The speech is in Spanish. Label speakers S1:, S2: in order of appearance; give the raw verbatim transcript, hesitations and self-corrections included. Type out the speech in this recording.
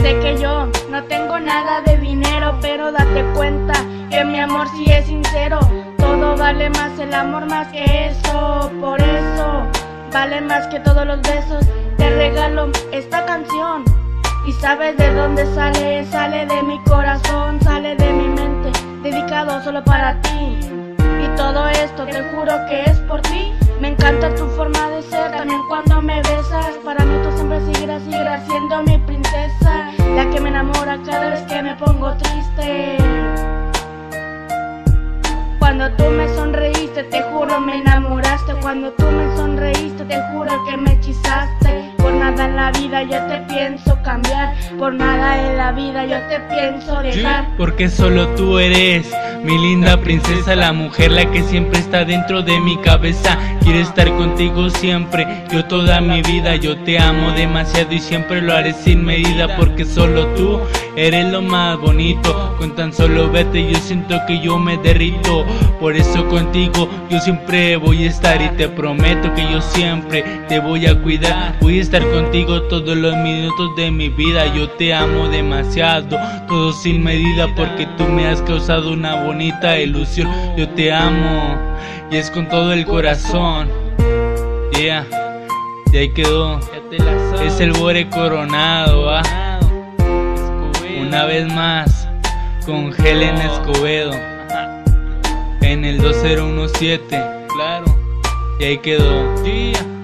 S1: Sé que yo no tengo nada de dinero, pero date cuenta que mi amor sí es sincero. Todo vale más, el amor más que eso. Por eso vale más que todos los besos. Te regalo esta canción. ¿Y sabes de dónde sale? Sale de mi corazón, sale de mi mente, dedicado solo para ti. Y todo esto te juro que es por ti. Me encanta tu forma de ser, también cuando me besas. Para mí tú siempre seguirás, seguirás siendo mi princesa, la que me enamora cada vez que me pongo triste. Cuando tú me sonreíste, te juro me enamoraste. Cuando tú me sonreíste, te juro que me hechizaste. Por nada en la vida yo te pienso cambiar, por nada en la vida yo te pienso dejar.
S2: Porque solo tú eres mi linda princesa, la mujer la que siempre está dentro de mi cabeza. Quiero estar contigo siempre, yo toda mi vida. Yo te amo demasiado y siempre lo haré sin medida. Porque solo tú eres lo más bonito, con tan solo verte yo siento que yo me derrito. Por eso contigo yo siempre voy a estar y te prometo que yo siempre te voy a cuidar. Voy a estar contigo todos los minutos de mi vida. Yo te amo demasiado, todo sin medida, porque tú me has causado una bonita ilusión. Yo te amo y es con todo el corazón. Yeah, y ahí quedó. Es el Bore Coronado, ¿ah? Una vez más con Helen Escobedo en el dos cero uno siete, claro, y ahí quedó.